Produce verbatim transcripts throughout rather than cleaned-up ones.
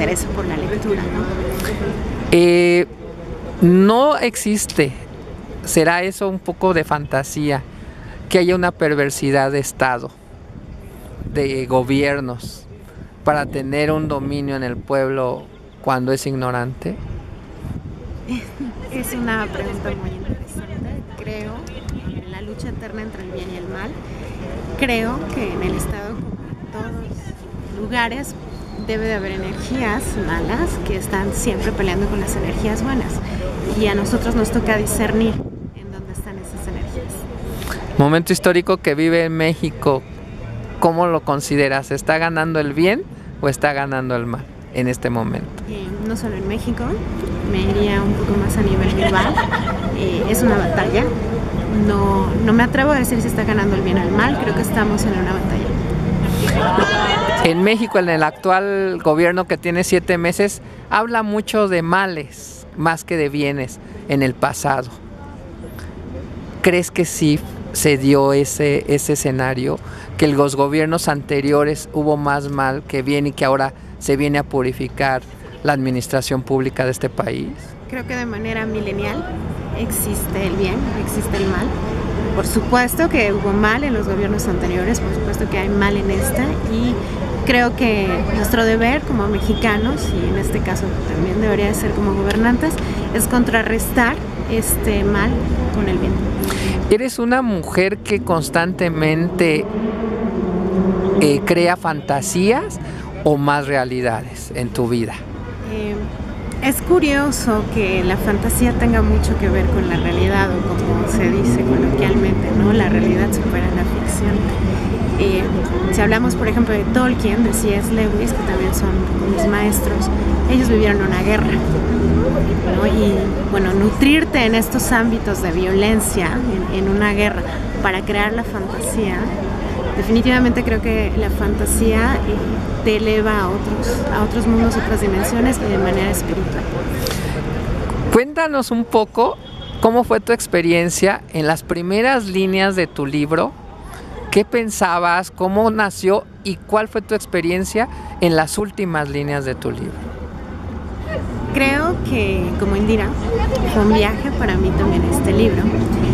interese por la lectura, ¿no? Eh, no existe, será eso un poco de fantasía, que haya una perversidad de Estado, de gobiernos, para tener un dominio en el pueblo cuando es ignorante. Es una pregunta muy interesante. Creo en la lucha eterna entre el bien y el mal. Creo que en el Estado, como en todos lugares, debe de haber energías malas que están siempre peleando con las energías buenas. Y a nosotros nos toca discernir en dónde están esas energías. Momento histórico que vive en México, ¿cómo lo consideras? ¿Está ganando el bien o está ganando el mal en este momento? Eh, no solo en México, me iría un poco más a nivel global. Eh, es una batalla. No, no me atrevo a decir si está ganando el bien o el mal, creo que estamos en una batalla. En México, en el actual gobierno que tiene siete meses, habla mucho de males más que de bienes en el pasado. ¿Crees que sí se dio ese, ese escenario, que en los gobiernos anteriores hubo más mal que bien y que ahora se viene a purificar la administración pública de este país? Creo que de manera milenial existe el bien, existe el mal. Por supuesto que hubo mal en los gobiernos anteriores, por supuesto que hay mal en esta, y creo que nuestro deber como mexicanos, y en este caso también debería ser como gobernantes, es contrarrestar este mal con el bien. ¿Eres una mujer que constantemente eh, crea fantasías o más realidades en tu vida? Eh, es curioso que la fantasía tenga mucho que ver con la realidad, o como se dice coloquialmente, ¿no? La realidad supera la ficción. Eh, si hablamos, por ejemplo, de Tolkien, de C S Lewis, que también son mis maestros, ellos vivieron una guerra, ¿no? Y bueno, nutrirte en estos ámbitos de violencia, en, en una guerra, para crear la fantasía, definitivamente creo que la fantasía eh, te eleva a otros, a otros mundos, otras dimensiones, y de manera espiritual. Cuéntanos un poco cómo fue tu experiencia en las primeras líneas de tu libro. ¿Qué pensabas? ¿Cómo nació? ¿Y cuál fue tu experiencia en las últimas líneas de tu libro? Creo que, como Indira, fue un viaje para mí también este libro,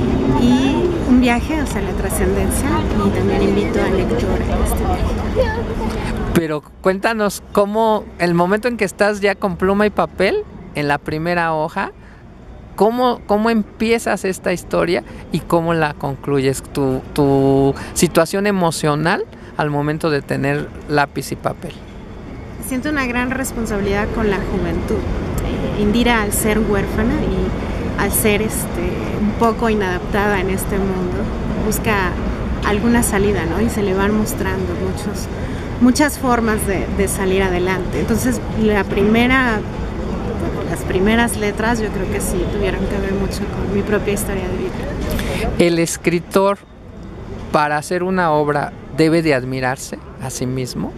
y un viaje hacia la trascendencia, y también invito al lector a este viaje. Pero cuéntanos cómo, el momento en que estás ya con pluma y papel, en la primera hoja, ¿Cómo, ¿Cómo empiezas esta historia y cómo la concluyes? Tu, tu situación emocional al momento de tener lápiz y papel. Siento una gran responsabilidad con la juventud. Eh, Indira, al ser huérfana y al ser este, un poco inadaptada en este mundo, busca alguna salida, ¿no? Y se le van mostrando muchos, muchas formas de, de salir adelante. Entonces, la primera... Las primeras letras yo creo que sí tuvieron que ver mucho con mi propia historia de vida. ¿El escritor, para hacer una obra, debe de admirarse a sí mismo?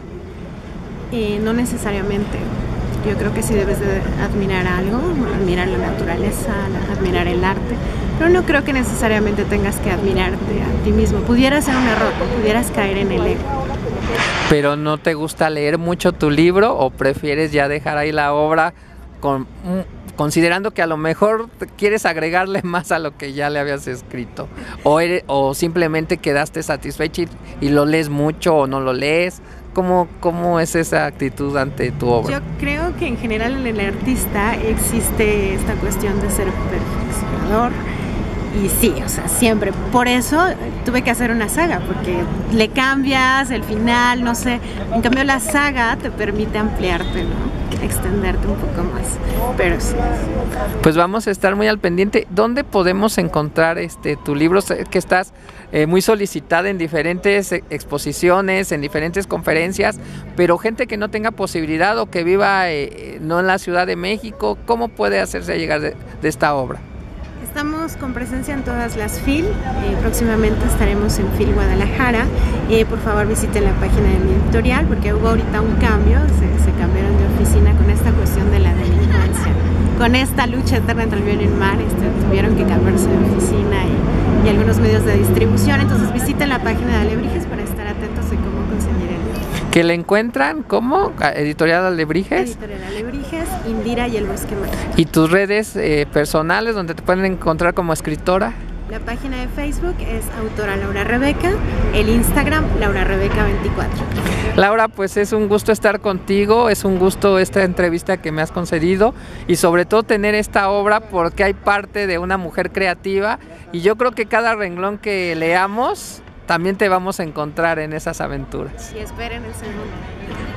Eh, no necesariamente. Yo creo que sí debes de admirar algo, admirar la naturaleza, admirar el arte, pero no creo que necesariamente tengas que admirarte a ti mismo. Pudiera ser un error, pudieras caer en el ego. ¿Pero no te gusta leer mucho tu libro o prefieres ya dejar ahí la obra Con, considerando que a lo mejor quieres agregarle más a lo que ya le habías escrito, o, eres, o simplemente quedaste satisfecho y, y lo lees mucho o no lo lees? ¿Cómo, ¿Cómo es esa actitud ante tu obra? Yo creo que en general en el artista existe esta cuestión de ser perfeccionador, y sí, o sea, siempre. Por eso tuve que hacer una saga, porque le cambias el final, no sé. En cambio, la saga te permite ampliarte, ¿no? Extenderte un poco más, pero sí. Pues vamos a estar muy al pendiente. ¿Dónde podemos encontrar este tu libro? Sé que estás eh, muy solicitada en diferentes exposiciones, en diferentes conferencias, pero gente que no tenga posibilidad o que viva eh, no en la Ciudad de México, ¿cómo puede hacerse llegar de, de esta obra? Estamos con presencia en todas las FIL, eh, próximamente estaremos en FIL Guadalajara. Eh, por favor visiten la página de mi editorial, porque hubo ahorita un cambio, se, se cambiaron de oficina con esta cuestión de la delincuencia, con esta lucha eterna entre el bien y el mal. Este, tuvieron que cambiarse de oficina y, y algunos medios de distribución, entonces visiten la página de Alebrijes para estar atentos de cómo conseguir el libro. ¿Que le encuentran como Editorial Alebrijes? Editorial Alebrijes, Indira y el Bosque Mágico. ¿Y tus redes eh, personales donde te pueden encontrar como escritora? La página de Facebook es autora Laura Rebeca, el Instagram Laura Rebeca veinticuatro. Laura, pues es un gusto estar contigo, es un gusto esta entrevista que me has concedido y sobre todo tener esta obra porque hay parte de una mujer creativa y yo creo que cada renglón que leamos también te vamos a encontrar en esas aventuras. Y esperen el segundo.